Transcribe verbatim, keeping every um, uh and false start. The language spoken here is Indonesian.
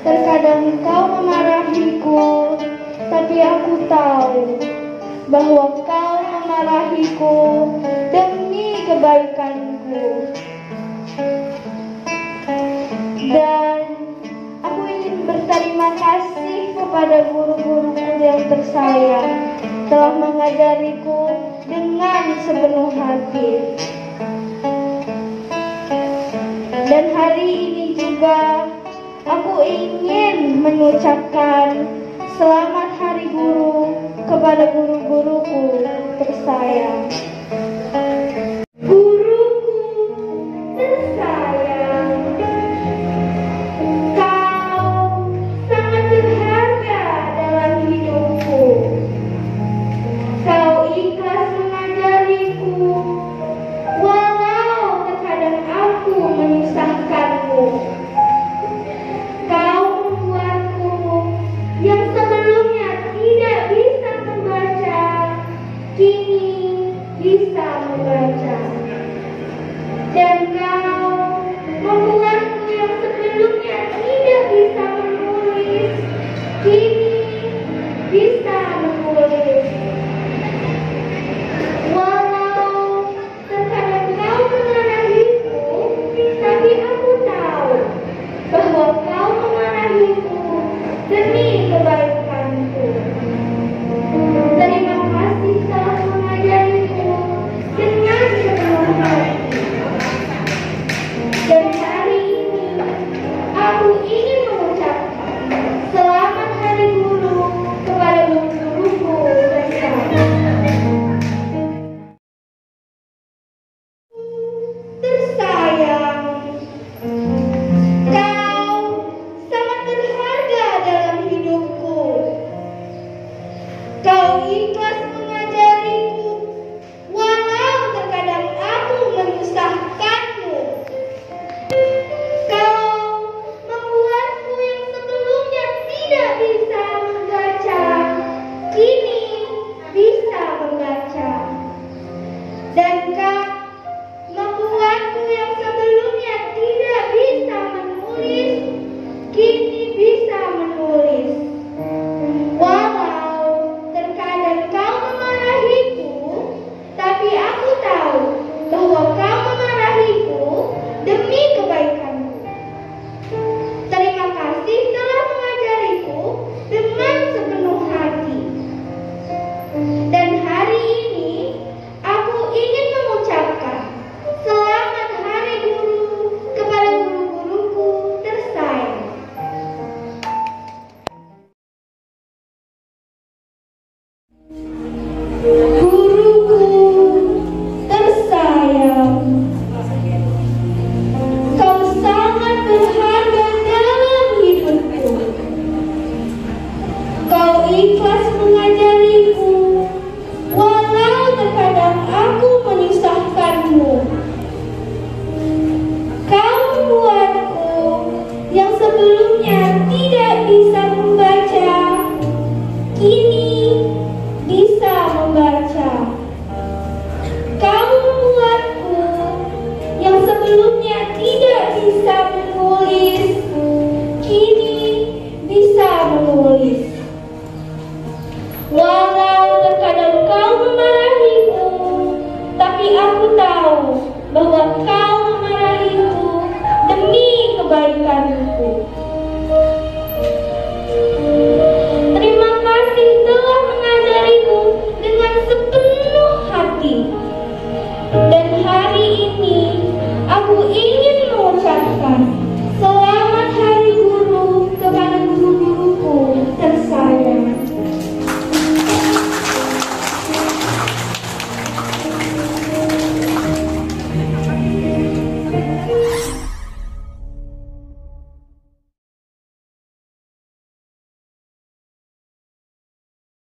Terkadang kau memarahiku, tapi aku tahu bahwa kau memarahiku demi kebaikanku. Dan aku ingin berterima kasih kepada guru-guruku yang tersayang telah mengajariku dengan sepenuh hati. Dan hari ini juga aku ingin mengucapkan selamat Hari Guru kepada guru-guruku tersayang. Guruku tersayang, kau sangat berharga dalam hidupku. Kau ikhlas mengajariku, walau terkadang aku menyusahkanmu. Kau membuatku yang sebelumnya tidak bisa membaca, kini bisa membaca. Dan kau membuatku yang sebelumnya tidak bisa menulis, kini